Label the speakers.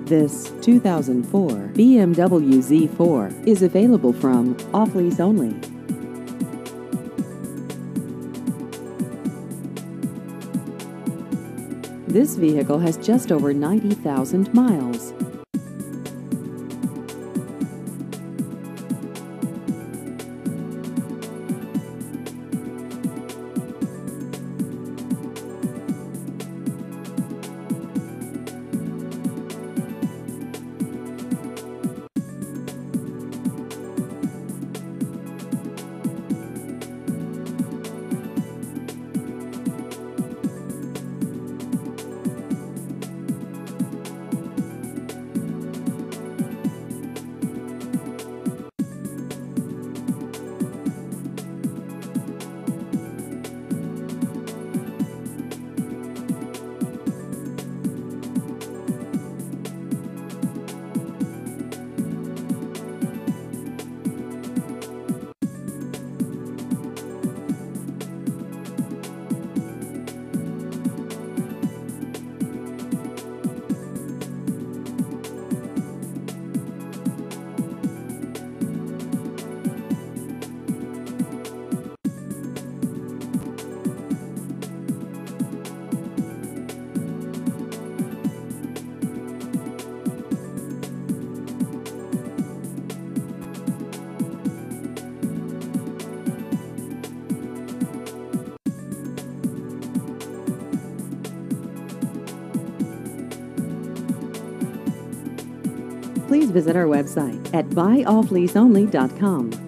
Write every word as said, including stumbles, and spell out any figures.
Speaker 1: This two thousand four B M W Z four is available from off-lease only. This vehicle has just over ninety thousand miles. Please visit our website at buy off lease only dot com.